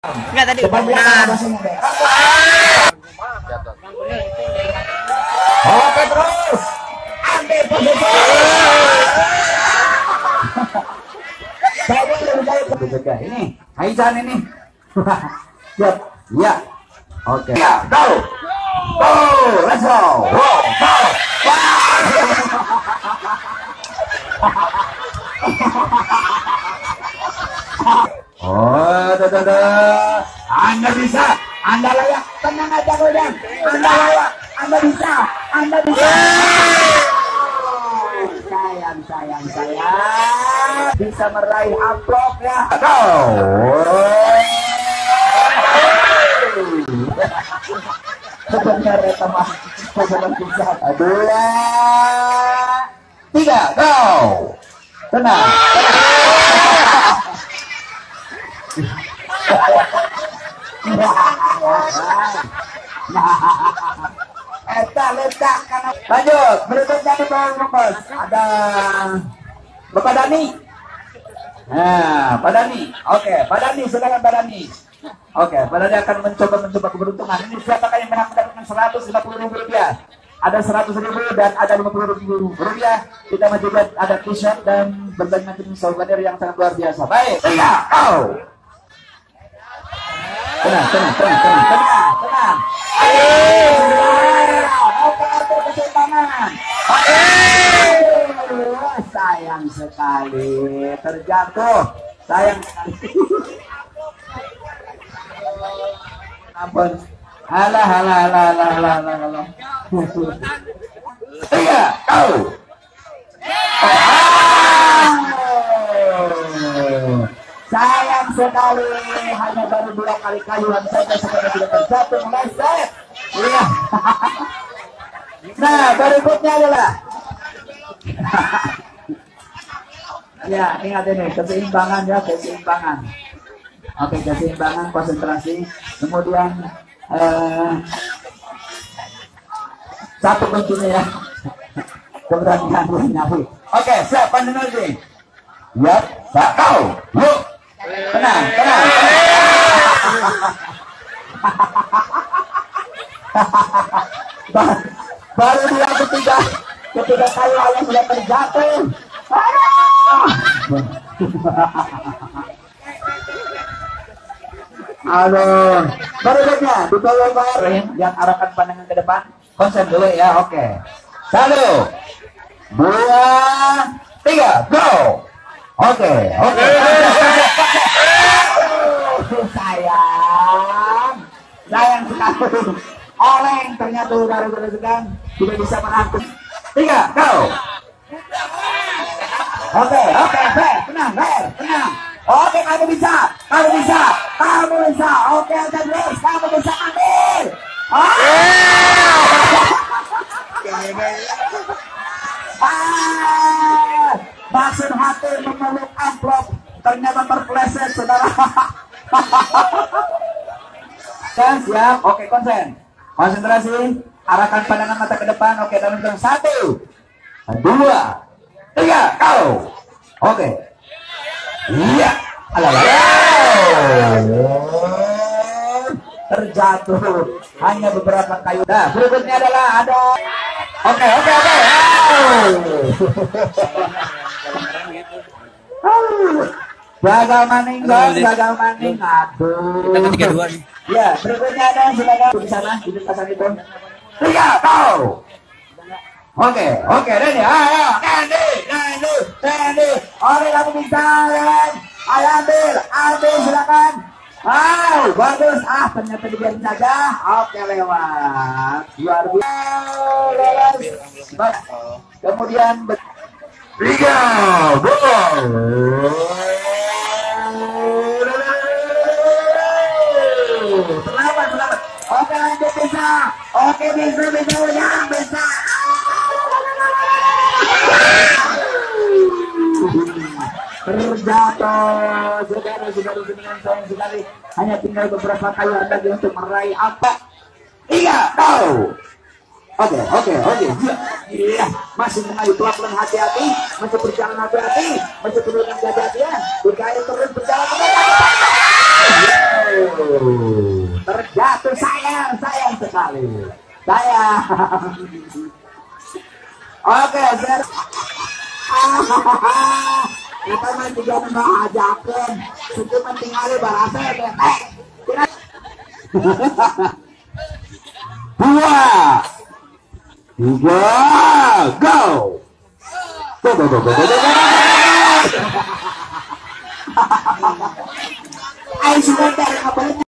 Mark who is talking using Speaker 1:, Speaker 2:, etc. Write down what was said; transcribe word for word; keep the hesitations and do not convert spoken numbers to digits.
Speaker 1: Enggak tadi.
Speaker 2: Nah. Oke terus. Ambil posisi. Saya lebih jaga ini. Haizan ini. Siap. Ya. Oke. Ya, go. Go, let's go. Wow, go. Oh, dah, dah, dah. Anda bisa, Anda layak. Tenang aja, Godang. Anda layak, Anda bisa, Anda bisa. Oh, sayang, sayang, sayang. Bisa meraih amplop ya. Go. Sebenarnya teman, sebenarnya bisa. Dua, tiga, go. Tenang. Eta letak karena lanjut berikutnya di bawah rumput ada Bapak Dani. Nah, Pak Dani, oke, Pak Dani silakan Pak Dani. Oke, Pak Dani akan mencoba mencoba keberuntungan. Ini siapakah yang berhak mendapatkan seratus lima puluh ribu rupiah? Ada seratus ribu dan ada lima puluh ribu rupiah. Kita juga ada t-shirt dan berbagai macam souvenir yang sangat luar biasa. Baik, tiga, oh. Tenang, tenang, tenang, tenang, tenang, tenang. Oke, atur keseimbangan. Sayang sekali, terjatuh. Sayang sekali. Ampun. Halah, halah, halah, halah, halah, halah, halah. Tiga, go. Sayang sekali, hanya baru dua kali kayuan saja sekarang tidak terjatuh meleset. Iya. Nah, berikutnya adalah ya, ingat ini keseimbangan ya, keseimbangan. Oke, keseimbangan, konsentrasi. Kemudian eh, satu kuncinya ya, keberanian menyapu. Oke, siap, pandang lagi. Yap, tak kau, yuk. Tenang, tenang, tenang. Baru dia ketiga, ketiga kali ayam sudah terjatuh. Aduh, berikutnya di bawah bawah yang arahkan pandangan ke depan, konsen dulu ya, oke. Satu, dua, tiga, go. Oke, oke. Sayang, sayang sekali. Oleng ternyata baru baru sedang tidak bisa merangkul. Tiga, go. Oke, oke, Fer, tenang, Fer, tenang. Oke, kamu bisa, kamu bisa, kamu bisa. Oke, terus, kamu bisa ambil. Oh. Ah, maksud hati memeluk amplop ternyata terpleset, saudara. Kan siap, oke, konsen, konsentrasi, arahkan pandangan mata ke depan. Oke, dalam hitungan satu, dua, tiga, kau. Oke. Iya. Terjatuh hanya beberapa kayu. Nah, berikutnya adalah ada. Oke, oke, oke. Gagal maning, guys, gagal maning. Aduh. Tiga dua nih. Ya, berikutnya ada silakan di sana, di pasang itu. Tiga, kau. Oke, oke, Randy, ayo, Randy, Randy, Randy, oke, kamu bisa, Randy, ayo ambil, ambil, silakan. Wow, bagus, ah, ternyata dibiarin saja, oke, lewat, luar biasa, kemudian, tiga, gol, selamat, selamat, oke, lanjut, bisa, oke, bisa, bisa, ya, bisa. Terjatuh, saudara-saudara dengan sayang sekali. Hanya tinggal beberapa kali lagi untuk meraih apa? Tiga, go. Oke, oke, oke. Iya, masih mengayu pelan-pelan, hati-hati, masih berjalan hati-hati, masih perlu hati-hati ya. Berkaya terus berjalan ke belakang. Jatuh, sayang, sayang sekali. Sayang. Oke, zer. Kita mah juga mengajakan. Itu penting kali barasa ya, Teh. Dua, tiga, go. Go, go, go, go, go, go. Ayo sebentar,